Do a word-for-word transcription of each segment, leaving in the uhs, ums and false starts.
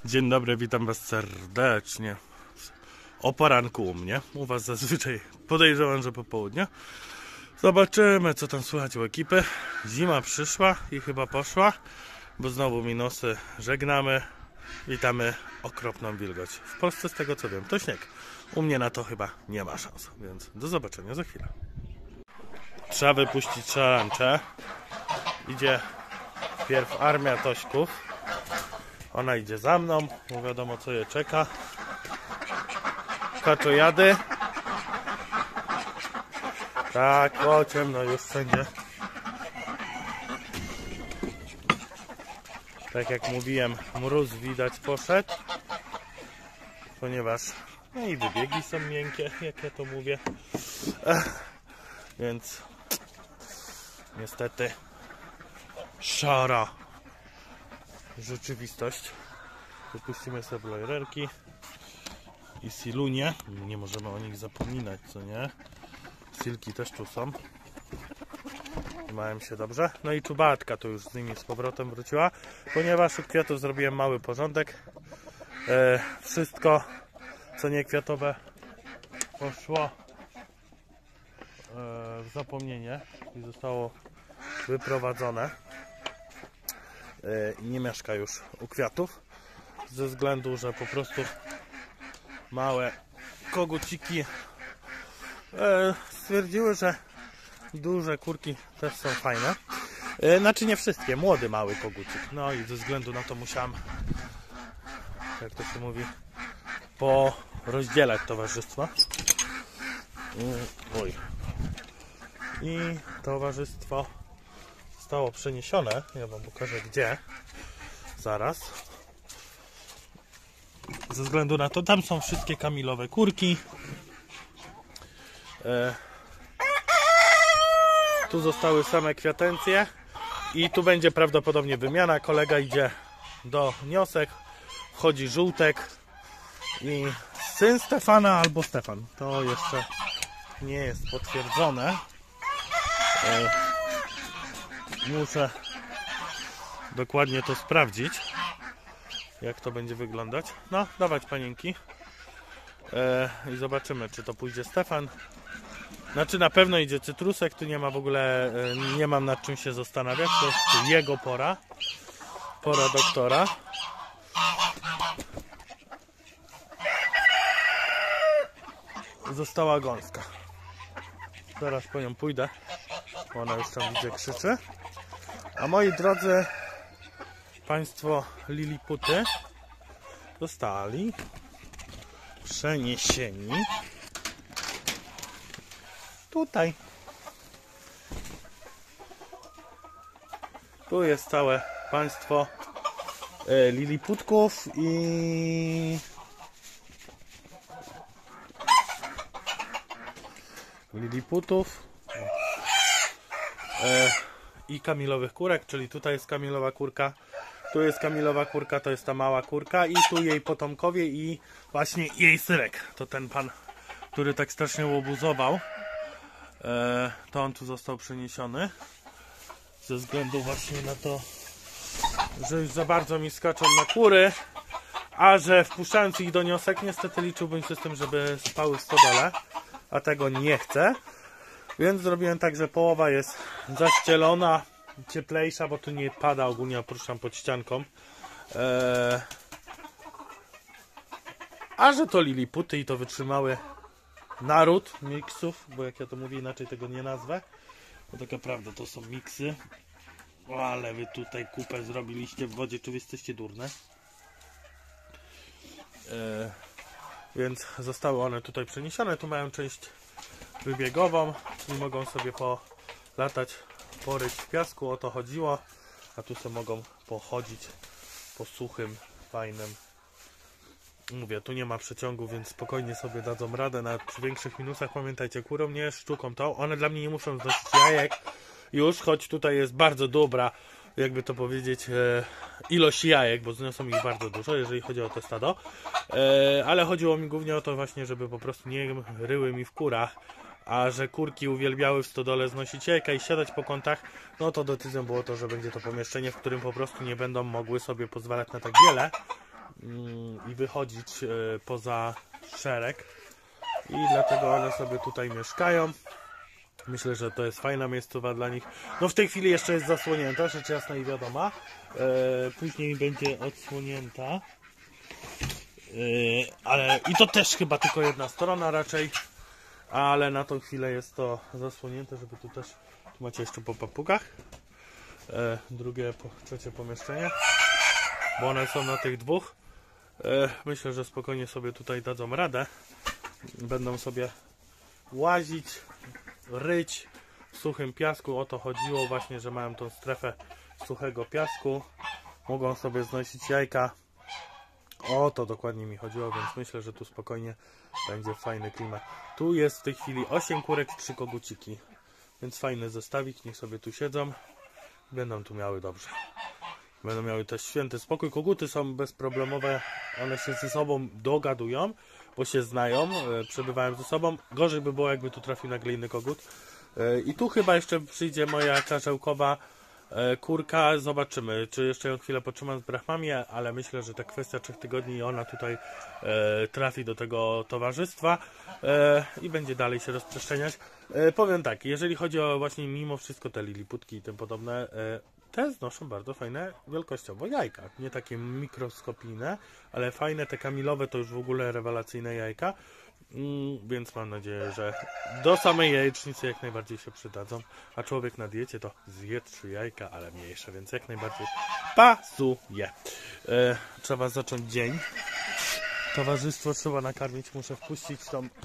Dzień dobry, witam was serdecznie. O poranku u mnie, u was zazwyczaj podejrzewam, że po południu. Zobaczymy, co tam słychać u ekipy. Zima przyszła i chyba poszła, bo znowu minusy. Żegnamy, witamy okropną wilgoć. W Polsce, z tego co wiem, to śnieg. U mnie na to chyba nie ma szans, więc do zobaczenia za chwilę. Trzeba wypuścić szarańczę. Idzie pierw armia Tośków. Ona idzie za mną, bo wiadomo co je czeka. Kaczojady. Tak, o ciemno już wszędzie. Tak jak mówiłem, mróz widać poszedł. Ponieważ no i wybiegi są miękkie, jak ja to mówię. Ech, więc niestety szara rzeczywistość. Wypuścimy sobie blojrerki i silunie. Nie możemy o nich zapominać, co nie? Silki też tu są. Mają się dobrze. No i czubatka tu już z nimi z powrotem wróciła, ponieważ od kwiatów zrobiłem mały porządek. E, wszystko, co nie kwiatowe, poszło e, w zapomnienie i zostało wyprowadzone. I nie mieszka już u kwiatów ze względu, że po prostu małe koguciki e, stwierdziły, że duże kurki też są fajne. E, znaczy nie wszystkie, młody mały kogucik. No i ze względu na to musiałem, jak to się mówi, porozdzielać towarzystwo. Oj. I towarzystwo zostało przeniesione. Ja wam pokażę gdzie. Zaraz. Ze względu na to, tam są wszystkie kamilowe kurki. E, tu zostały same kwiatencje. I tu będzie prawdopodobnie wymiana. Kolega idzie do Niosek. Wchodzi żółtek. I syn Stefana albo Stefan. To jeszcze nie jest potwierdzone. E, Muszę dokładnie to sprawdzić, jak to będzie wyglądać. No, dawać panienki e, i zobaczymy, czy to pójdzie Stefan. Znaczy na pewno idzie Cytrusek, tu nie ma w ogóle, e, nie mam nad czym się zastanawiać. To jest jego pora, pora doktora. Została gąska. Zaraz po nią pójdę, bo ona już tam widzę krzyczy. A moi drodzy państwo liliputy zostali przeniesieni tutaj. Tu jest całe państwo e, liliputków i liliputów e, i kamilowych kurek, czyli tutaj jest kamilowa kurka, tu jest kamilowa kurka, to jest ta mała kurka i tu jej potomkowie i właśnie jej syrek. To ten pan, który tak strasznie łobuzował, e, to on tu został przeniesiony ze względu właśnie na to, że już za bardzo mi skaczą na kury, a że wpuszczając ich do Niosek niestety liczyłbym się z tym, żeby spały w stodole, a tego nie chcę. Więc zrobiłem tak, że połowa jest zaścielona, cieplejsza, bo tu nie pada ogólnie, oprócz tam pod ścianką. Eee... A że to liliputy i to wytrzymały naród miksów, bo jak ja to mówię, inaczej tego nie nazwę. Bo tak naprawdę to są miksy. O, ale wy tutaj kupę zrobiliście w wodzie, czy wy jesteście durne? Eee... Więc zostały one tutaj przeniesione. Tu mają część wybiegową i mogą sobie polatać, poryć w piasku, o to chodziło, a tu sobie mogą pochodzić po suchym, fajnym. Mówię, tu nie ma przeciągu, więc spokojnie sobie dadzą radę, nawet przy większych minusach. Pamiętajcie, kurą nie sztuką to, one dla mnie nie muszą znosić jajek już, choć tutaj jest bardzo dobra, jakby to powiedzieć, e, ilość jajek, bo zniosą ich bardzo dużo, jeżeli chodzi o to stado, e, ale chodziło mi głównie o to właśnie, żeby po prostu nie ryły mi w kurach, a że kurki uwielbiały w stodole znosić jajka i siadać po kątach, no to decyzją było to, że będzie to pomieszczenie, w którym po prostu nie będą mogły sobie pozwalać na tak wiele, i wychodzić poza szereg i dlatego one sobie tutaj mieszkają. Myślę, że to jest fajna miejscowa dla nich. No w tej chwili jeszcze jest zasłonięta, rzecz jasna i wiadoma. Później będzie odsłonięta. Ale i to też chyba tylko jedna strona raczej. Ale na tą chwilę jest to zasłonięte, żeby tu też... Tu macie jeszcze po papugach. Drugie, trzecie pomieszczenie. Bo one są na tych dwóch. Myślę, że spokojnie sobie tutaj dadzą radę. Będą sobie łazić, ryć w suchym piasku. O to chodziło właśnie, że mają tą strefę suchego piasku. Mogą sobie znosić jajka. O to dokładnie mi chodziło, więc myślę, że tu spokojnie będzie fajny klimat. Tu jest w tej chwili osiem kurek, trzy koguciki. Więc fajny zestawik, niech sobie tu siedzą. Będą tu miały dobrze. Będą miały też święty spokój. Koguty są bezproblemowe, one się ze sobą dogadują, bo się znają, przebywają ze sobą. Gorzej by było, jakby tu trafił nagle inny kogut. I tu chyba jeszcze przyjdzie moja karzełkowa kurka. Zobaczymy, czy jeszcze ją chwilę potrzymam z brachmami, ale myślę, że ta kwestia trzech tygodni i ona tutaj trafi do tego towarzystwa i będzie dalej się rozprzestrzeniać. Powiem tak, jeżeli chodzi o właśnie mimo wszystko te liliputki i tym podobne, te znoszą bardzo fajne wielkościowo jajka. Nie takie mikroskopijne, ale fajne, te kamilowe to już w ogóle rewelacyjne jajka. Mm, więc mam nadzieję, że do samej jajecznicy jak najbardziej się przydadzą. A człowiek na diecie to zje trzy jajka, ale mniejsze, więc jak najbardziej pasuje. E, trzeba zacząć dzień. Towarzystwo trzeba nakarmić. Muszę wpuścić tą e,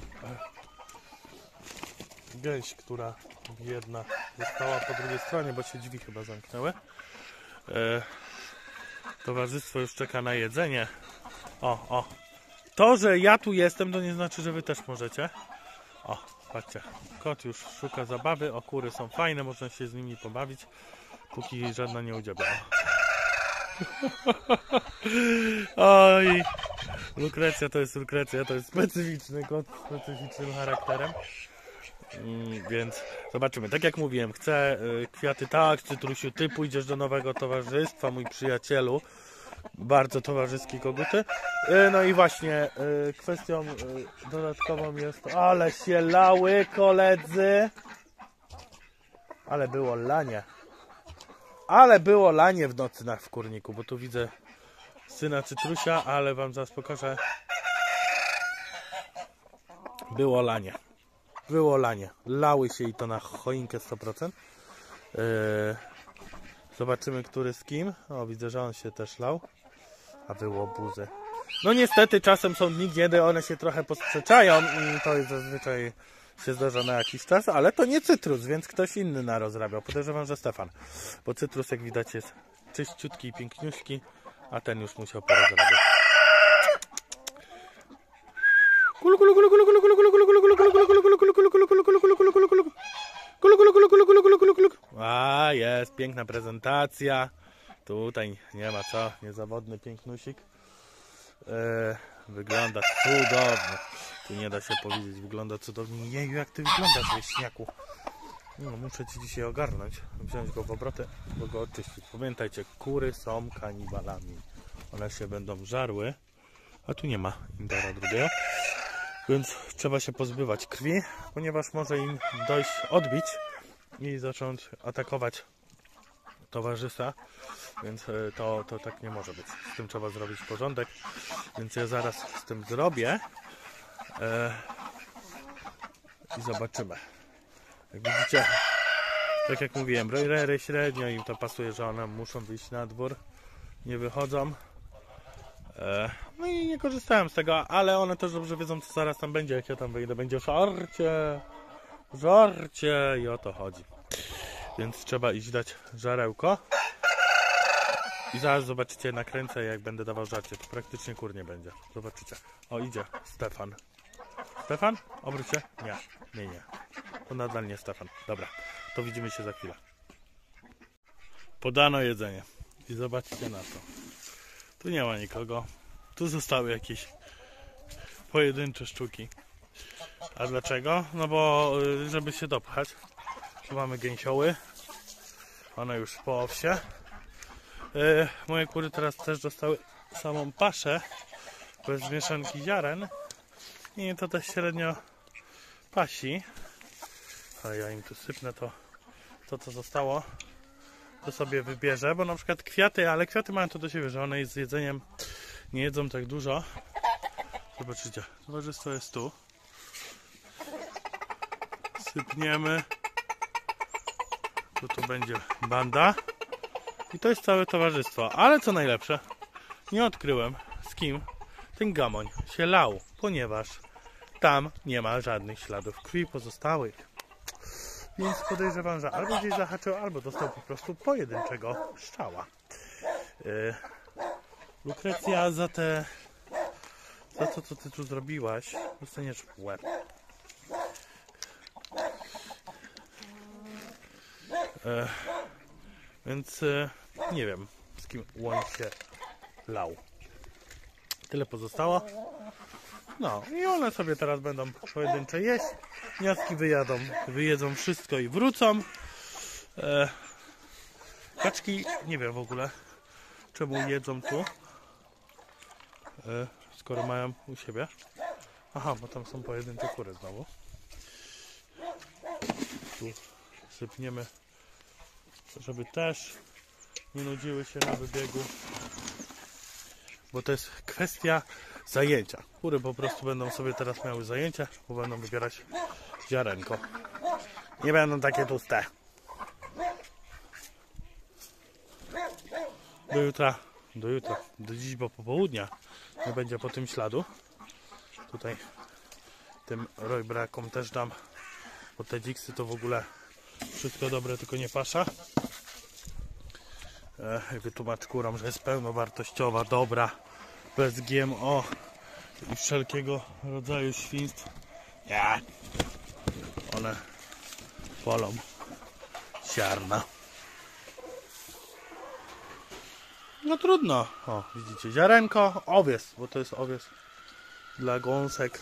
gęś, która jedna została po drugiej stronie, bo się drzwi chyba zamknęły. E, towarzystwo już czeka na jedzenie. O, o. To, że ja tu jestem, to nie znaczy, że wy też możecie. O, patrzcie. Kot już szuka zabawy. O, kury są fajne, można się z nimi pobawić, póki żadna nie udziała. Oj, Lukrecja to jest Lukrecja, to jest specyficzny kot z specyficznym charakterem. Mm, więc zobaczymy. Tak jak mówiłem, chcę y, kwiaty, tak, Cytrusiu, ty pójdziesz do nowego towarzystwa, mój przyjacielu. Bardzo towarzyskie koguty. Y, no i właśnie y, kwestią y, dodatkową jest, ale się lały koledzy. Ale było lanie. Ale było lanie w nocy na w kurniku, bo tu widzę syna Cytrusia, ale wam zaraz pokażę. Było lanie. Było lanie. Lały się i to na choinkę sto procent. Yy, zobaczymy, który z kim. O, widzę, że on się też lał. A było buzy. No niestety czasem są dni, kiedy one się trochę posprzeczają i to jest zazwyczaj się zdarza na jakiś czas, ale to nie Cytrus, więc ktoś inny narozrabiał. Podejrzewam, że Stefan. Bo Cytrus, jak widać, jest czyściutki i piękniuśki, a ten już musiał porozrabiać. A, jest piękna prezentacja. Tutaj nie ma co, niezawodny pięknusik. Yy, wygląda cudownie. Tu nie da się powiedzieć, wygląda cudownie. Jeju, jak ty wyglądasz, wieśniaku. No, muszę ci dzisiaj ogarnąć, wziąć go w obrotę, bo go oczyścić. Pamiętajcie, kury są kanibalami. One się będą żarły, a tu nie ma indara drugiego. Więc trzeba się pozbywać krwi, ponieważ może im dojść, odbić i zacząć atakować towarzysza, więc to, to tak nie może być. Z tym trzeba zrobić porządek, więc ja zaraz z tym zrobię e, i zobaczymy. Jak widzicie, tak jak mówiłem, rery średnio im to pasuje, że one muszą wyjść na dwór, nie wychodzą. E, no i nie korzystałem z tego, ale one też dobrze wiedzą, co zaraz tam będzie, jak ja tam wyjdę. Będzie żarcie, żarcie i o to chodzi. Więc trzeba iść dać żarełko. I zaraz zobaczycie, nakręcę, jak będę dawał żarcie. To praktycznie kur nie będzie. Zobaczycie. O, idzie Stefan. Stefan? Obróć się? Nie, nie, nie. To nadal nie Stefan. Dobra, to widzimy się za chwilę. Podano jedzenie. I zobaczcie na to. Tu nie ma nikogo. Tu zostały jakieś pojedyncze sztuki. A dlaczego? No bo żeby się dopchać. Tu mamy gęsioły. One już po owsie. Yy, moje kury teraz też dostały samą paszę bez mieszanki ziaren i to też średnio pasi. A ja im tu sypnę to, to co zostało, to sobie wybierze, bo na przykład kwiaty, ale kwiaty mają to do siebie, że one z jedzeniem nie jedzą tak dużo. Zobaczycie, towarzystwo jest tu. Sypniemy. Tu, tu będzie banda. I to jest całe towarzystwo. Ale co najlepsze, nie odkryłem, z kim ten gamoń się lał, ponieważ tam nie ma żadnych śladów krwi pozostałych. Więc podejrzewam, że albo gdzieś zahaczył, albo dostał po prostu pojedynczego strzała. Yy, Lukrecja, za te za to, co ty tu zrobiłaś, dostaniesz w łeb. Yy, więc yy, nie wiem, z kim łoń się lał. Tyle pozostało. No i one sobie teraz będą pojedyncze jeść. Wnioski wyjadą, wyjedzą wszystko i wrócą. E, kaczki, nie wiem w ogóle czemu jedzą tu, e, skoro mają u siebie. Aha, bo tam są pojedyncze kury znowu. Tu sypniemy, żeby też nie nudziły się na wybiegu. Bo to jest kwestia zajęcia. Kury po prostu będą sobie teraz miały zajęcie, bo będą wybierać ziarenko. Nie będą takie tłuste. Do jutra, do jutra, do dziś, bo popołudnia nie będzie po tym śladu. Tutaj tym rojbrakom też dam, bo te dziksy to w ogóle wszystko dobre, tylko nie pasza. E, wytłumacz kurom, że jest pełnowartościowa, dobra, bez G M O i wszelkiego rodzaju świństw. Nie. One polą ziarna. No trudno. O, widzicie, ziarenko, owies, bo to jest owies dla gąsek.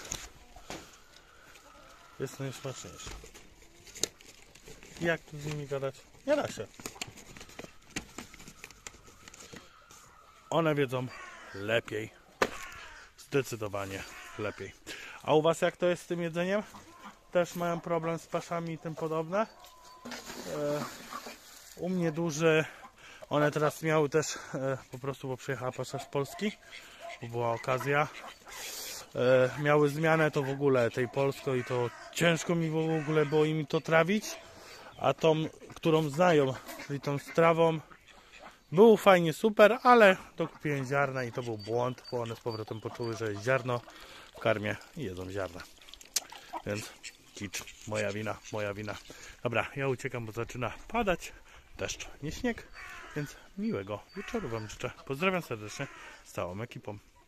Jest najsmaczniejszy. Jak tu z nimi gadać? Nie da się. One wiedzą lepiej. Zdecydowanie lepiej. A u was jak to jest z tym jedzeniem? Też mają problem z paszami i tym podobne? E, u mnie duży. One teraz miały też e, po prostu, bo przyjechała pasza z Polski, bo była okazja. E, miały zmianę to w ogóle tej polsko i to ciężko mi w ogóle było im to trawić. A tą, którą znają, czyli tą strawą, było fajnie, super, ale dokupiłem ziarna i to był błąd, bo one z powrotem poczuły, że jest ziarno w karmie i jedzą ziarna. Więc kicz, moja wina, moja wina. Dobra, ja uciekam, bo zaczyna padać deszcz, nie śnieg, więc miłego wieczoru wam życzę. Pozdrawiam serdecznie z całą ekipą.